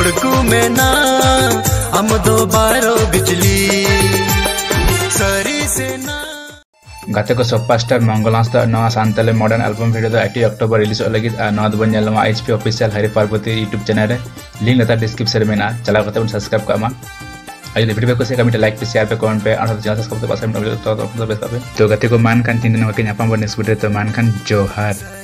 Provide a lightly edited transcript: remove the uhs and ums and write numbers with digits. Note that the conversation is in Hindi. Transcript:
होड़कू में ना हम दो बारो बिजली सरी से ना गाते को सुपरस्टार मंगल हांसदा नवा Santali modern album video 8 October release लगी नवा दो बन जलमा HP official Hari Parvati YouTube channel रे लिंक लता डिस्क्रिप्शन में ना चला करते सब्सक्राइब का मा अगर वीडियो को से कमेंट लाइक पे शेयर पे कमेंट पे और चैनल सब्सक्राइब करते पास में तो गाते को मान खान 3 दिन के नेक्स्ट वीडियो तो मान खान जोहार।